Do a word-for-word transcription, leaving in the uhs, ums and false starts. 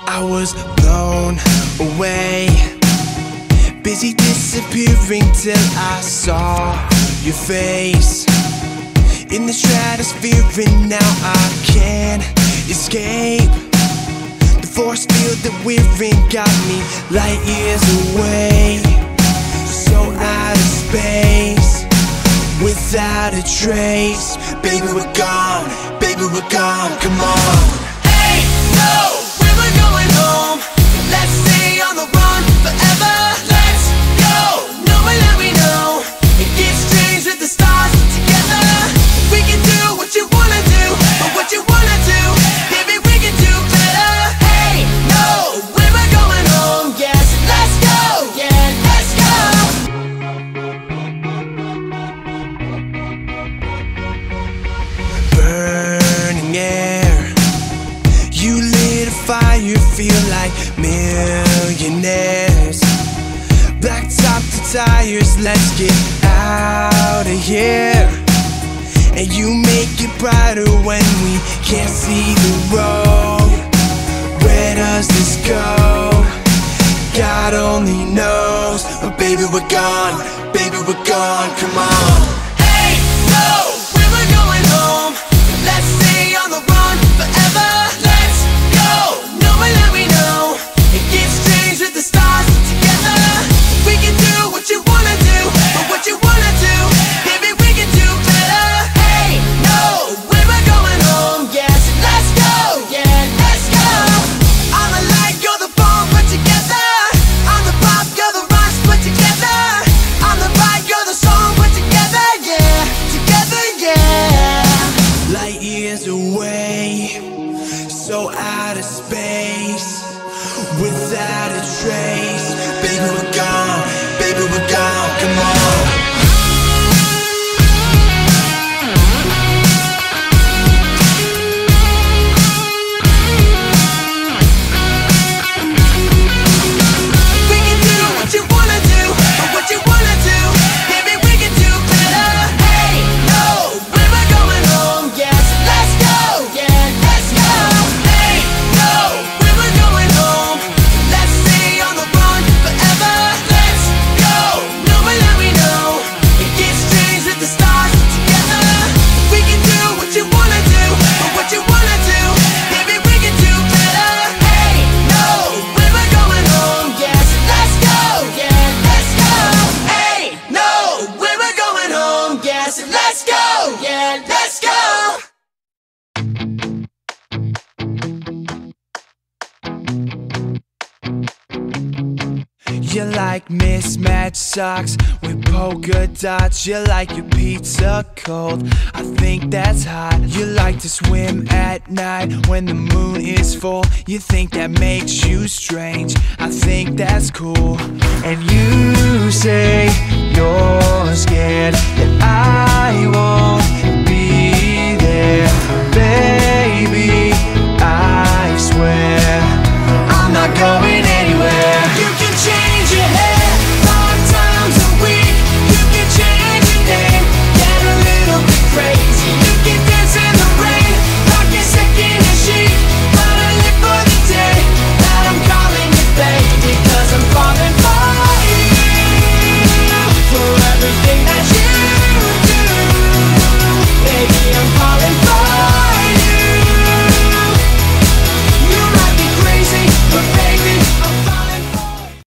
I was blown away, busy disappearing till I saw your face in the stratosphere, and now I can't escape. The force field that we're in got me light years away, so out of space, without a trace. Baby, we're gone, baby, we're gone, come on. Hey, no, where we're going home. Let's stay on the run forever. Let's go, knowing that we know it gets strange with the stars together. We can do what you wanna do, but what you wanna do, baby, we can do better. Hey, no, where we're going home. Yes, let's go, yeah, let's go. Burning air, you lit a fire, feel like millionaires. Black top to tires, let's get out of here. And you make it brighter when we can't see the road. Where does this go? God only knows. But baby, we're gone, baby, we're gone, come on. Hey, no, where we're going home. Let's stay on the run forever. Let's go, knowing that we know it gets strange with the stars together. We can do what you wanna do, but what you wanna do, baby, we can do better. Hey, no, where we're going home. Yes, let's go, yeah, let's go. I'm the light, you're the bomb, put together. I'm the pop, you're the rhymes, put together. I'm the ride, you're the song, put together, yeah, together, yeah. Light years away, so out of space, without a trace. Baby, we're gone, baby, we're gone, come on. We can do what you wanna do, but what you wanna do, baby, we can do better. Hey, no, where we're going home. Yes, let's go, yeah, let's go. Hey, no, where we're going home. Let's stay on the run forever. Let's go, knowing that we know it gets strange with the stars together. We can do what you wanna do, but what you wanna do, baby, we can do better. Hey, no, where we're going home. Yes, let's go, yeah, let's go. Hey, no, where we're going home. Yes, let's go, yeah, let's go. You like mismatched socks with polka dots. You like your pizza cold, I think that's hot. You like to swim at night when the moon is full. You think that makes you strange, I think that's cool. And you say